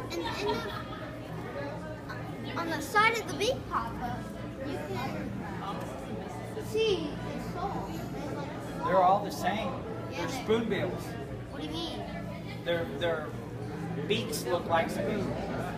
And on the side of the big papa, you can see the soul. They're all the same. Yeah, They're spoonbills. What do you mean? Their beaks look like spoons.